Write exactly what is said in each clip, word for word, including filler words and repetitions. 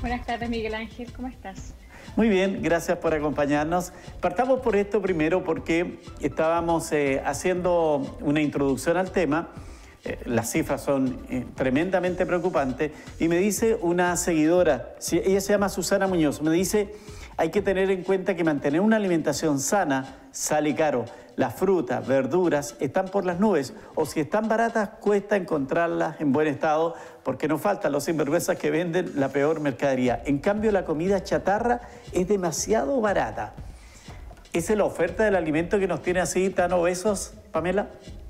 Buenas tardes, Miguel Ángel, ¿cómo estás? Muy bien, gracias por acompañarnos. Partamos por esto primero porque estábamos eh, haciendo una introducción al tema. Eh, las cifras son eh, tremendamente preocupantes y me dice una seguidora, ella se llama Susana Muñoz, me dice: hay que tener en cuenta que mantener una alimentación sana sale caro. Las frutas, verduras están por las nubes, o si están baratas cuesta encontrarlas en buen estado porque no faltan los sinvergüenzas que venden la peor mercadería. En cambio, la comida chatarra es demasiado barata. ¿Esa es la oferta del alimento que nos tiene así tan obesos, Pamela?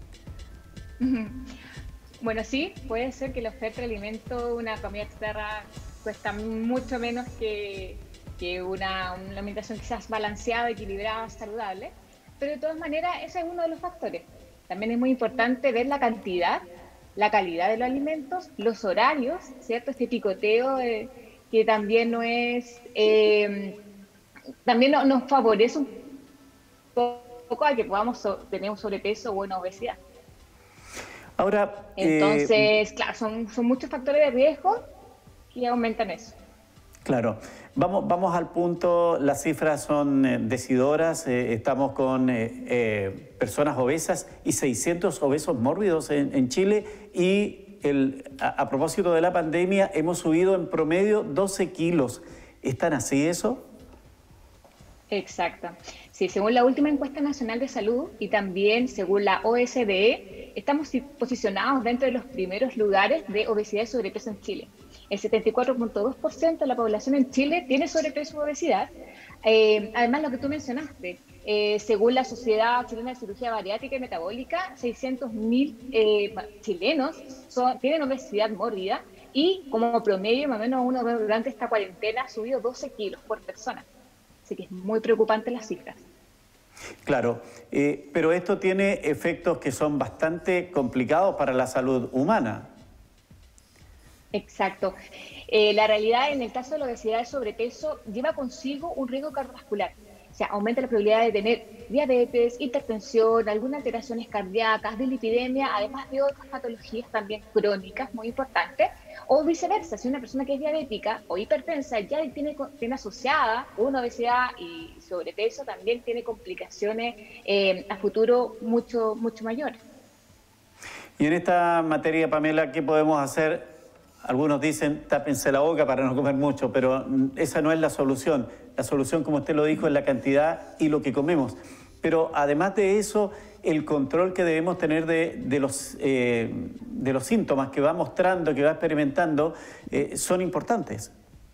Bueno, sí, puede ser que la oferta de alimento, una comida chatarra, cuesta mucho menos que, que una, una alimentación quizás balanceada, equilibrada, saludable. Pero de todas maneras, ese es uno de los factores. También es muy importante ver la cantidad, la calidad de los alimentos, los horarios, ¿cierto? Este picoteo eh, que también no es, eh, también no, nos favorece un poco a que podamos so tener un sobrepeso o una obesidad. Ahora, Entonces, eh, claro, son, son muchos factores de riesgo que aumentan eso. claro, vamos, vamos al punto. Las cifras son eh, decidoras. Eh, estamos con eh, eh, personas obesas y seiscientos obesos mórbidos en, en Chile. Y el, a, a propósito de la pandemia, hemos subido en promedio doce kilos. ¿Están así eso? Exacto. Sí, según la última encuesta nacional de salud y también según la O E C D, estamos posicionados dentro de los primeros lugares de obesidad y sobrepeso en Chile. El setenta y cuatro punto dos por ciento de la población en Chile tiene sobrepeso o obesidad. Eh, además, lo que tú mencionaste, eh, según la Sociedad Chilena de Cirugía Bariátrica y Metabólica, seiscientos mil eh, chilenos son, tienen obesidad mórbida y como promedio, más o menos uno durante esta cuarentena ha subido doce kilos por persona. Así que es muy preocupante las cifras. Claro, eh, pero esto tiene efectos que son bastante complicados para la salud humana. Exacto. Eh, la realidad en el caso de la obesidad y sobrepeso lleva consigo un riesgo cardiovascular. O sea, aumenta la probabilidad de tener diabetes, hipertensión, algunas alteraciones cardíacas, dislipidemia, además de otras patologías también crónicas muy importantes. O viceversa, si una persona que es diabética o hipertensa ya tiene, tiene asociada una obesidad y sobrepeso, también tiene complicaciones eh, a futuro mucho, mucho mayores. Y en esta materia, Pamela, ¿qué podemos hacer? Algunos dicen, tápense la boca para no comer mucho, pero esa no es la solución. La solución, como usted lo dijo, es la cantidad y lo que comemos. Pero además de eso, el control que debemos tener de, de, los, eh, de los síntomas que va mostrando, que va experimentando, eh, son importantes.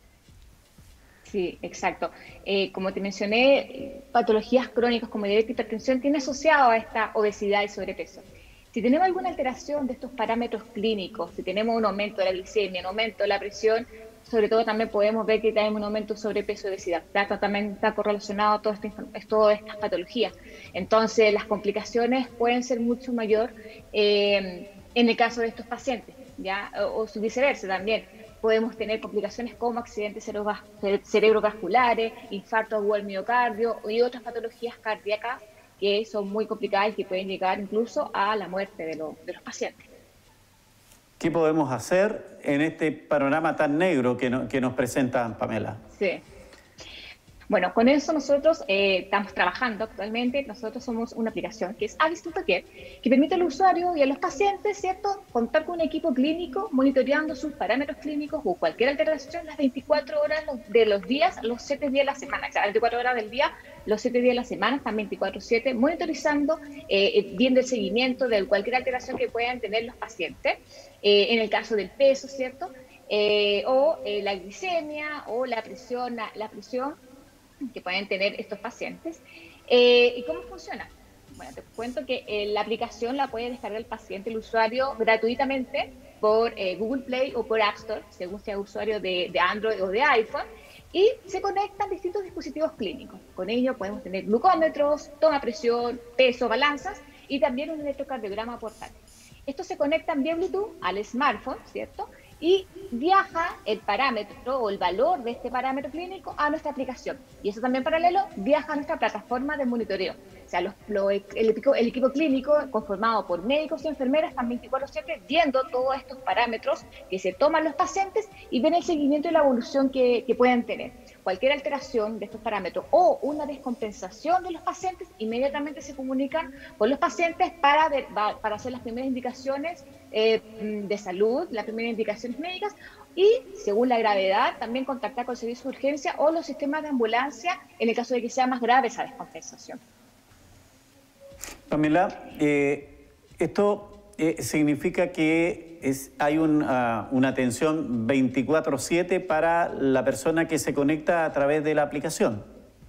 Sí, exacto. Eh, como te mencioné, patologías crónicas como diabetes y hipertensión tienen asociado a esta obesidad y sobrepeso. Si tenemos alguna alteración de estos parámetros clínicos, si tenemos un aumento de la glicemia, un aumento de la presión, sobre todo también podemos ver que tenemos un aumento de sobrepeso y obesidad. Está, también está correlacionado a todas estas, todas estas patologías. Entonces, las complicaciones pueden ser mucho mayor eh, en el caso de estos pacientes, ¿ya? O, o viceversa también. Podemos tener complicaciones como accidentes cerebrovasculares, infarto agudo al miocardio y otras patologías cardíacas que son muy complicadas y que pueden llegar incluso a la muerte de, lo, de los pacientes. ¿Qué podemos hacer en este panorama tan negro que, no, que nos presenta Pamela? Sí. Bueno, con eso nosotros eh, estamos trabajando actualmente. Nosotros somos una aplicación que es Avis punto care, que permite al usuario y a los pacientes, ¿cierto?, contar con un equipo clínico monitoreando sus parámetros clínicos o cualquier alteración las veinticuatro horas de los días, los siete días de la semana. O sea, veinticuatro horas del día, los siete días de la semana, están veinticuatro siete monitorizando, eh, viendo el seguimiento de cualquier alteración que puedan tener los pacientes. Eh, en el caso del peso, ¿cierto?, eh, o eh, la glicemia o la presión, la, la presión que pueden tener estos pacientes. Eh, ¿Y cómo funciona? Bueno, te cuento que eh, la aplicación la puede descargar el paciente, el usuario, gratuitamente por eh, Google Play o por App Store, según sea usuario de, de Android o de iPhone, y se conectan distintos dispositivos clínicos. Con ello podemos tener glucómetros, toma presión, peso, balanzas y también un electrocardiograma portátil. Estos se conectan vía Bluetooth al smartphone, ¿cierto?, y viaja el parámetro o el valor de este parámetro clínico a nuestra aplicación. Y eso también paralelo viaja a nuestra plataforma de monitoreo. O sea, los, lo, el, equipo, el equipo clínico conformado por médicos y enfermeras están veinticuatro siete viendo todos estos parámetros que se toman los pacientes y ven el seguimiento y la evolución que, que pueden tener. Cualquier alteración de estos parámetros o una descompensación de los pacientes, inmediatamente se comunican con los pacientes para, ver, para hacer las primeras indicaciones eh, de salud, las primeras indicaciones médicas, y según la gravedad también contactar con el servicio de urgencia o los sistemas de ambulancia en el caso de que sea más grave esa descompensación. Pamela, eh, esto eh, significa que es, hay un, uh, una atención veinticuatro siete para la persona que se conecta a través de la aplicación.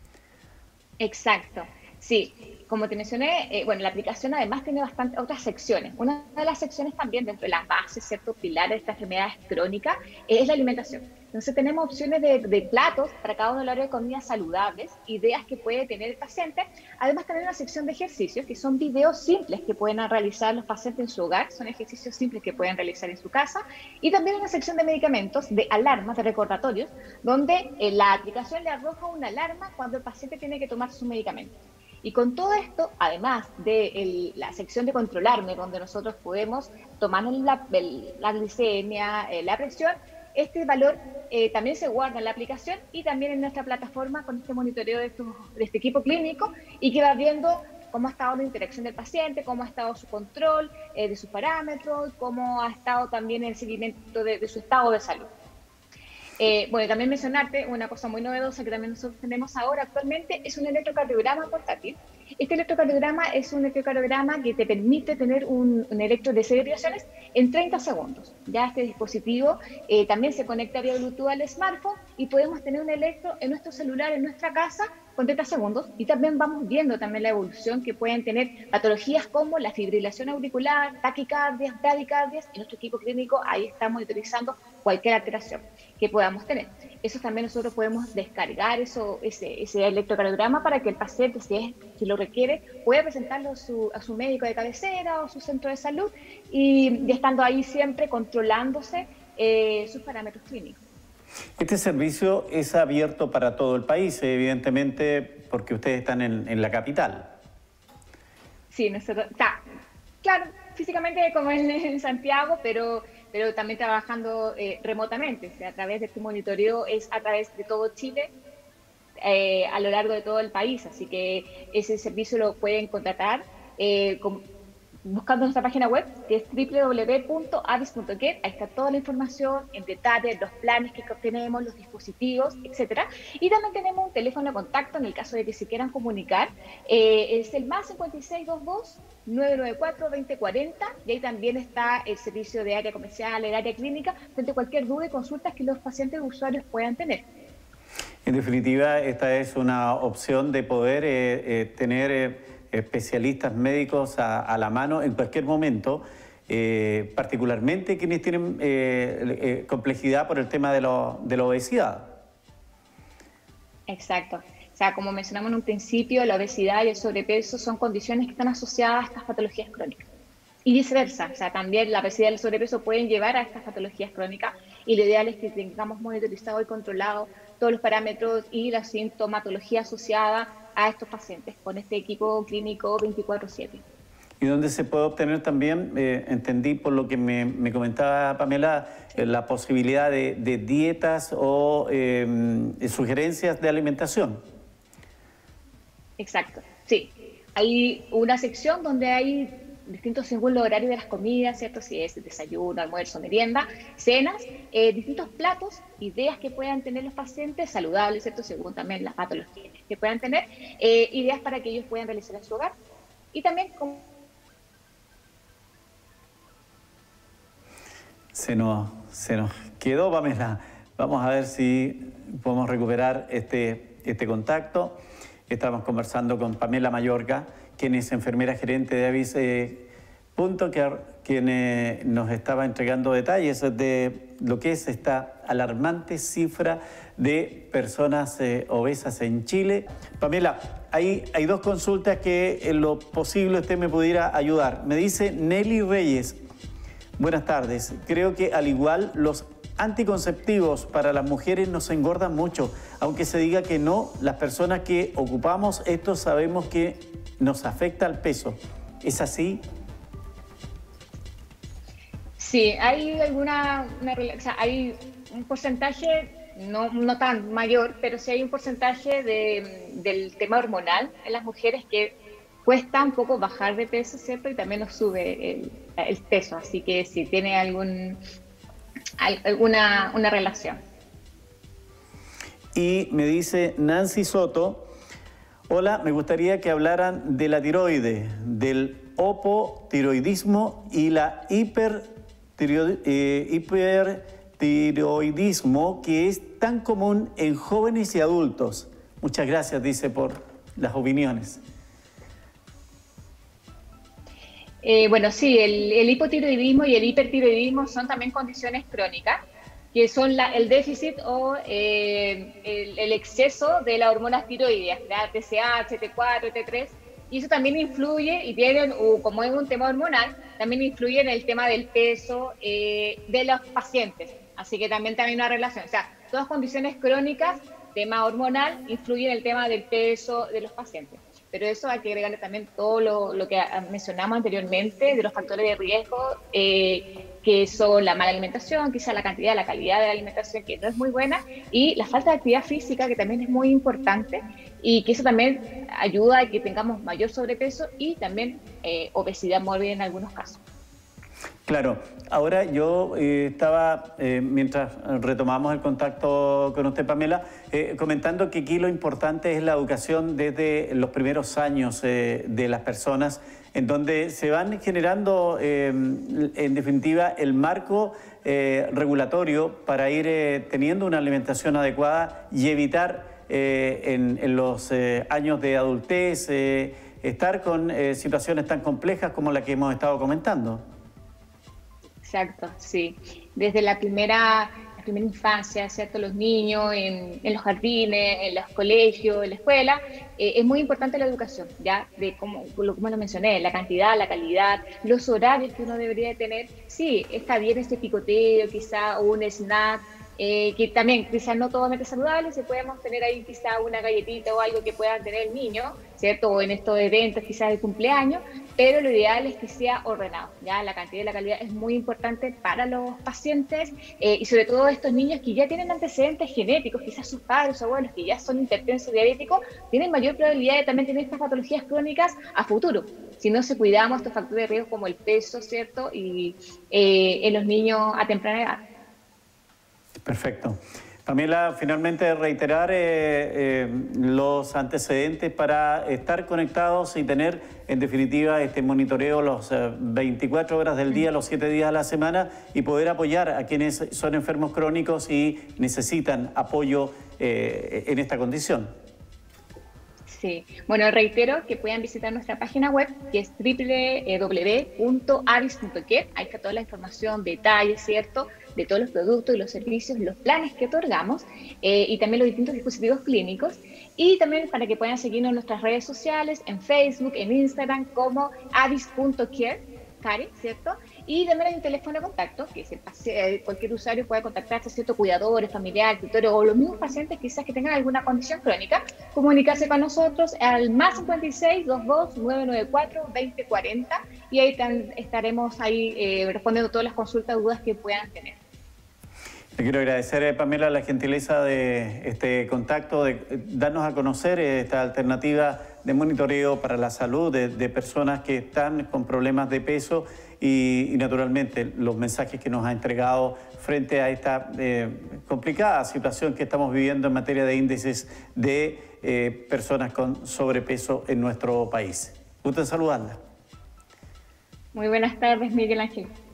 Exacto, sí. Como te mencioné, eh, bueno, la aplicación además tiene bastantes otras secciones. Una de las secciones también dentro de las bases, ciertos pilares de estas enfermedades crónicas, eh, es la alimentación. Entonces tenemos opciones de, de platos para cada uno de los áreas de comidas saludables, ideas que puede tener el paciente. Además también una sección de ejercicios, que son videos simples que pueden realizar los pacientes en su hogar, son ejercicios simples que pueden realizar en su casa. Y también una sección de medicamentos, de alarmas, de recordatorios, donde eh, la aplicación le arroja una alarma cuando el paciente tiene que tomar su medicamento. Y con todo esto, además de el, la sección de controlarme, donde nosotros podemos tomar la, el, la glicemia, eh, la presión, este valor eh, también se guarda en la aplicación y también en nuestra plataforma con este monitoreo de, estos, de este equipo clínico y que va viendo cómo ha estado la interacción del paciente, cómo ha estado su control eh, de sus parámetros, cómo ha estado también el seguimiento de, de su estado de salud. Eh, bueno, también mencionarte una cosa muy novedosa que también nosotros tenemos ahora actualmente, es un electrocardiograma portátil. Este electrocardiograma es un electrocardiograma que te permite tener un, un electro de seis vibraciones en treinta segundos. Ya este dispositivo eh, también se conecta vía Bluetooth al smartphone y podemos tener un electro en nuestro celular, en nuestra casa, con treinta segundos. Y también vamos viendo también la evolución que pueden tener patologías como la fibrilación auricular, taquicardias, bradicardias, y nuestro equipo clínico ahí está monitorizando cualquier alteración que podamos tener. Eso también nosotros podemos descargar eso, ese, ese electrocardiograma para que el paciente, si, es, si lo requiere, pueda presentarlo a su, a su médico de cabecera o su centro de salud y, y estando ahí siempre controlándose eh, sus parámetros clínicos. Este servicio es abierto para todo el país, evidentemente, porque ustedes están en, en la capital. Sí, nosotros, está, claro, físicamente como en, en Santiago, pero... pero también trabajando eh, remotamente, o sea, a través de este monitoreo es a través de todo Chile, eh, a lo largo de todo el país, así que ese servicio lo pueden contratar eh, con, buscando nuestra página web, que es doble u doble u doble u punto avis punto get, ahí está toda la información en detalle, los planes que tenemos, los dispositivos, etcétera. Y también tenemos un teléfono de contacto en el caso de que se quieran comunicar, eh, es el más cincuenta y seis veintidós, nueve nueve cuatro, veinte cuarenta, y ahí también está el servicio de área comercial, el área clínica, frente a cualquier duda y consultas que los pacientes y usuarios puedan tener. En definitiva, esta es una opción de poder eh, eh, tener eh, especialistas médicos a, a la mano en cualquier momento, eh, particularmente quienes tienen eh, eh, complejidad por el tema de, lo, de la obesidad. Exacto. O sea, como mencionamos en un principio, la obesidad y el sobrepeso son condiciones que están asociadas a estas patologías crónicas. Y viceversa, o sea, también la obesidad y el sobrepeso pueden llevar a estas patologías crónicas y lo ideal es que tengamos monitorizado y controlado todos los parámetros y la sintomatología asociada a estos pacientes con este equipo clínico veinticuatro siete. Y donde se puede obtener también, eh, entendí por lo que me, me comentaba Pamela, eh, la posibilidad de, de dietas o eh, sugerencias de alimentación. Exacto, sí. Hay una sección donde hay distintos según los horarios de las comidas, ¿cierto? Si es desayuno, almuerzo, merienda, cenas, eh, distintos platos, ideas que puedan tener los pacientes saludables, ¿cierto? Según también las patologías que puedan tener, eh, ideas para que ellos puedan realizar en su hogar. Y también como... Se nos, se nos quedó, Pamela. Vamos a ver si podemos recuperar este, este contacto. Estamos conversando con Pamela Mayorga, quien es enfermera gerente de Avis eh, Punto Care, quien eh, nos estaba entregando detalles de lo que es esta alarmante cifra de personas eh, obesas en Chile. Pamela, hay, hay dos consultas que en lo posible usted me pudiera ayudar. Me dice Nelly Reyes, buenas tardes, creo que al igual los anticonceptivos para las mujeres nos engordan mucho. Aunque se diga que no, las personas que ocupamos esto sabemos que nos afecta al peso. ¿Es así? Sí, hay alguna, una, o sea, hay un porcentaje, no, no tan mayor, pero sí hay un porcentaje de, del tema hormonal en las mujeres que cuesta un poco bajar de peso, ¿cierto? Y también nos sube el, el peso, así que sí tiene algún, alguna una relación. Y me dice Nancy Soto, hola, me gustaría que hablaran de la tiroide, del hipotiroidismo y la hiper Eh, hipertiroidismo que es tan común en jóvenes y adultos. Muchas gracias, dice, por las opiniones. Eh, bueno, sí, el, el hipotiroidismo y el hipertiroidismo son también condiciones crónicas, que son la, el déficit o eh, el, el exceso de las hormonas tiroideas, la T S H, T cuatro, T tres, y eso también influye, y tienen, o como es un tema hormonal, también influye en el tema del peso eh, de los pacientes. Así que también hay una relación. O sea, todas condiciones crónicas, tema hormonal, influyen en el tema del peso de los pacientes. Pero eso hay que agregarle también todo lo, lo que mencionamos anteriormente de los factores de riesgo, eh, que son la mala alimentación, quizá la cantidad, la calidad de la alimentación, que no es muy buena, y la falta de actividad física, que también es muy importante, y que eso también ayuda a que tengamos mayor sobrepeso y también eh, obesidad mórbida en algunos casos. Claro, ahora yo eh, estaba, eh, mientras retomamos el contacto con usted, Pamela, eh, comentando que aquí lo importante es la educación desde los primeros años eh, de las personas, en donde se van generando, eh, en definitiva, el marco eh, regulatorio para ir eh, teniendo una alimentación adecuada y evitar eh, en, en los eh, años de adultez eh, estar con eh, situaciones tan complejas como la que hemos estado comentando. Exacto, sí. Desde la primera, la primera infancia, ¿cierto? Los niños, en, en los jardines, en los colegios, en la escuela, eh, es muy importante la educación, ¿ya? De cómo, como lo mencioné, la cantidad, la calidad, los horarios que uno debería tener. Sí, está bien este picoteo, quizá, o un snack, eh, que también quizás no totalmente saludable, si podemos tener ahí quizá una galletita o algo que puedan tener el niño, ¿cierto? O en estos eventos quizás de cumpleaños, pero lo ideal es que sea ordenado, ¿ya? La cantidad y la calidad es muy importante para los pacientes eh, y sobre todo estos niños que ya tienen antecedentes genéticos, quizás sus padres o abuelos que ya son hipertensos diabéticos, tienen mayor probabilidad de también tener estas patologías crónicas a futuro, si no se cuidamos estos factores de riesgo como el peso, ¿cierto? Y eh, en los niños a temprana edad. Perfecto. Pamela, finalmente reiterar eh, eh, los antecedentes para estar conectados y tener, en definitiva, este monitoreo los eh, veinticuatro horas del día, los siete días a la semana y poder apoyar a quienes son enfermos crónicos y necesitan apoyo eh, en esta condición. Sí, bueno, reitero que puedan visitar nuestra página web, que es doble u doble u doble u punto avis punto care. Ahí está toda la información, detalles, ¿cierto?, de todos los productos y los servicios, los planes que otorgamos eh, y también los distintos dispositivos clínicos. Y también para que puedan seguirnos en nuestras redes sociales, en Facebook, en Instagram, como avis punto care, care, ¿cierto? Y también hay un teléfono de contacto, que es el, cualquier usuario puede contactarse, ¿cierto? Cuidadores, familiares, tutores o los mismos pacientes quizás que tengan alguna condición crónica, comunicarse con nosotros al más cincuenta y seis, veintidós, novecientos noventa y cuatro, veinte cuarenta y ahí tan, estaremos ahí eh, respondiendo todas las consultas, dudas que puedan tener. Le quiero agradecer, Pamela, la gentileza de este contacto, de darnos a conocer esta alternativa de monitoreo para la salud de, de personas que están con problemas de peso y, y naturalmente los mensajes que nos ha entregado frente a esta eh, complicada situación que estamos viviendo en materia de índices de eh, personas con sobrepeso en nuestro país. Gusto en saludarla. Muy buenas tardes, Miguel Ángel.